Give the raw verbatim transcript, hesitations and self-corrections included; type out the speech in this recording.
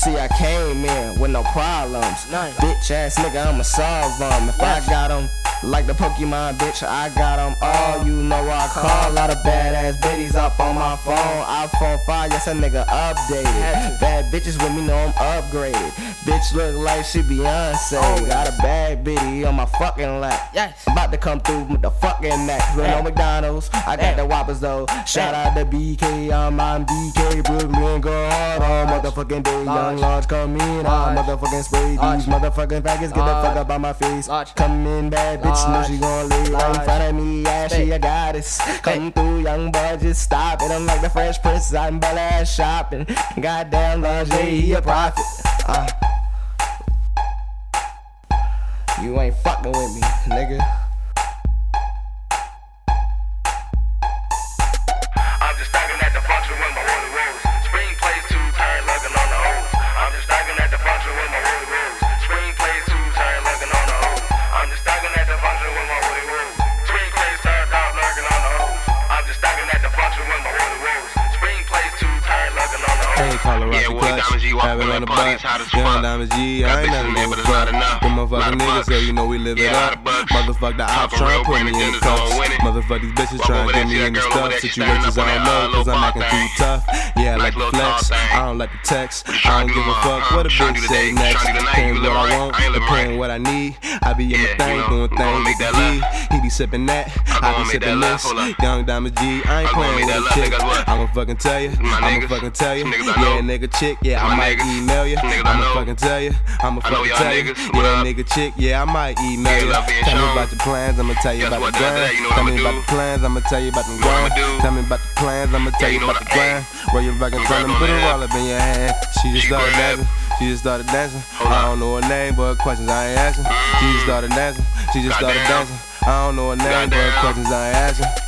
See, I came in with no problems. Nice. Bitch ass nigga, I'ma solve them. If yes. I got them like the Pokemon, bitch, I got them all. You know I call a lot of badass bitties up on my phone. iPhone five, yes, a nigga updated. Bad bitches with me know I'm upgraded. Bitch look like she Beyonce. Oh, got a bad bitty on my fucking lap. Yes. I'm about to come through with the fucking Mac. With no McDonald's, I got the Whoppers though. Shout out to B K, I'm on B K, Brooklyn, go hard on motherfucking day. Young Large come in, I motherfucking spray these motherfucking faggots. Get the fuck up on my face. Come in, bad bitch, know she gon' lay right in front of me. Yeah, she a goddess. Come through, young boy, just stop it. I'm like the Fresh Prince, I'm bella ass shopping. Goddamn Large, he a prophet. Uh. You ain't fucking with me, nigga. I'm just staggering at the function with my holy rolls. Spring plays two turn lugging on the hose. I'm just staggering at the function with my holy rolls. Spring plays two turn lugging on the hose. I'm just staggering at the function with my holy rolls. Spring plays turned out lurking on the hose. I'm just staggering at the function with my holy rolls. Spring plays two turn lugging on the hose. Hey, call her yeah, boy, DomIsG walking on the butt. Young DomIsG, I ain't nothing new with fuck. Them motherfucking niggas, so you know we live it up. Motherfuck the ops tryna put me in the cuffs. Motherfuck these bitches tryna get me in the stuff. Situations I don't know, cause I'm acting too tough. Yeah, I like the flex, I don't like the text. I don't give a fuck what a bitch say next. Paying what I want, paying what I need. I be in my thing, doing things with the G. He be sippin' that, I be sippin' this. Young DomIsG, I ain't playing with a chick. I'ma fucking tell you, I'ma fucking tell you. Yeah, nigga chick, yeah, I might email you. I'ma fucking tell you, I'ma fucking tell you. Yeah, nigga chick, yeah, I might email you. Tell me about your plans, I'ma tell you about the grind. Tell me about the plans, I'ma tell you about the grind. Tell me about the plans, I'ma tell you about the grind. Roll your fucking gun and put a roll up in your hand. She just started dancing, she just started dancing. I don't know her name, but questions I ain't asking. She just started dancing, she just started dancing. I don't know her name, but questions I ain't asking.